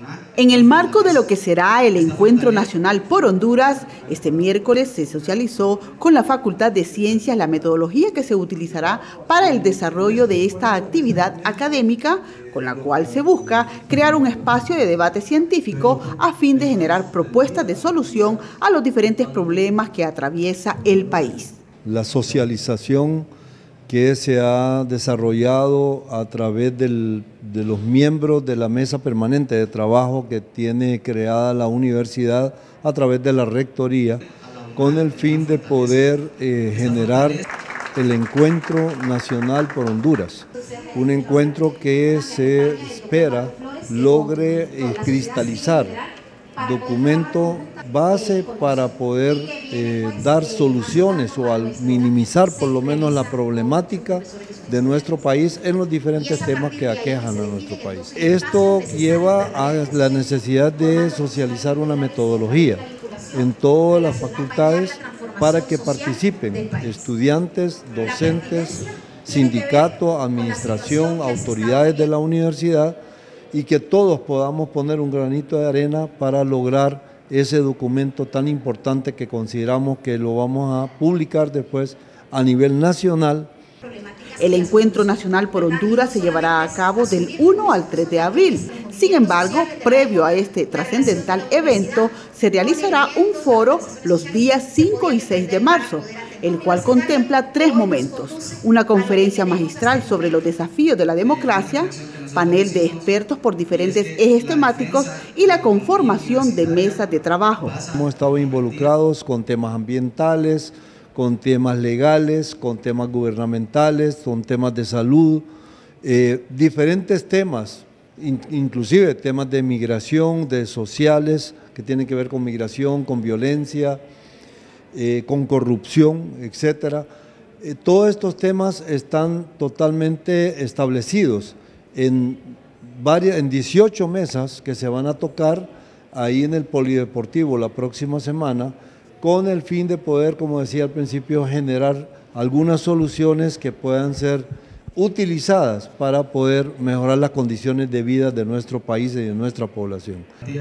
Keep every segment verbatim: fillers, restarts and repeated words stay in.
En el marco de lo que será el Encuentro Nacional por Honduras, este miércoles se socializó con la Facultad de Ciencias la metodología que se utilizará para el desarrollo de esta actividad académica, con la cual se busca crear un espacio de debate científico a fin de generar propuestas de solución a los diferentes problemas que atraviesa el país. La socialización que se ha desarrollado a través del, de los miembros de la mesa permanente de trabajo que tiene creada la universidad a través de la rectoría, con el fin de poder eh, generar el Encuentro Nacional por Honduras, un encuentro que se espera logre eh, cristalizar documento base para poder eh, dar soluciones o al minimizar por lo menos la problemática de nuestro país en los diferentes temas que aquejan a nuestro país. Esto lleva a la necesidad de socializar una metodología en todas las facultades para que participen estudiantes, docentes, sindicato, administración, autoridades de la universidad, y que todos podamos poner un granito de arena para lograr ese documento tan importante que consideramos que lo vamos a publicar después a nivel nacional. El Encuentro Nacional por Honduras se llevará a cabo del uno al tres de abril. Sin embargo, previo a este trascendental evento, se realizará un foro los días cinco y seis de marzo, el cual contempla tres momentos: una conferencia magistral sobre los desafíos de la democracia, panel de expertos por diferentes ejes temáticos y la conformación de mesas de trabajo. Hemos estado involucrados con temas ambientales, con temas legales, con temas gubernamentales, con temas de salud, eh, diferentes temas, in, inclusive temas de migración, de sociales, que tienen que ver con migración, con violencia, eh, con corrupción, etcétera. Eh, todos estos temas están totalmente establecidos en, varias, en dieciocho mesas que se van a tocar ahí en el Polideportivo la próxima semana, con el fin de poder, como decía al principio, generar algunas soluciones que puedan ser utilizadas para poder mejorar las condiciones de vida de nuestro país y de nuestra población.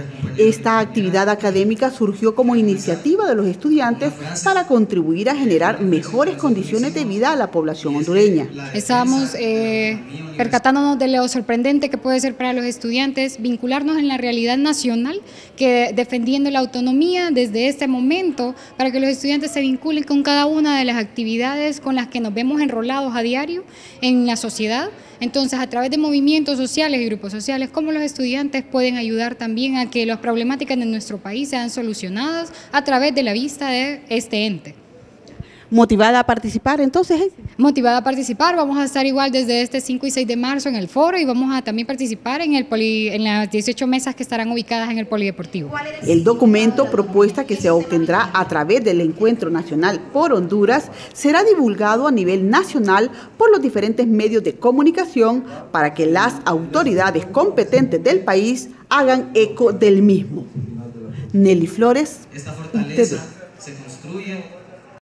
Esta actividad académica surgió como iniciativa de los estudiantes para contribuir a generar mejores condiciones de vida a la población hondureña. Estábamos eh, percatándonos de lo sorprendente que puede ser para los estudiantes vincularnos en la realidad nacional, que defendiendo la autonomía desde este momento, para que los estudiantes se vinculen con cada una de las actividades con las que nos vemos enrolados a diario en la sociedad. Entonces, a través de movimientos sociales y grupos sociales, cómo los estudiantes pueden ayudar también a que las problemáticas de nuestro país sean solucionadas a través de la vista de este ente. ¿Motivada a participar entonces? Motivada a participar, vamos a estar igual desde este cinco y seis de marzo en el foro y vamos a también participar en, el poli, en las dieciocho mesas que estarán ubicadas en el Polideportivo. El documento propuesta que se obtendrá a través del Encuentro Nacional por Honduras será divulgado a nivel nacional por los diferentes medios de comunicación para que las autoridades competentes del país hagan eco del mismo. Nelly Flores, esta fortaleza se construye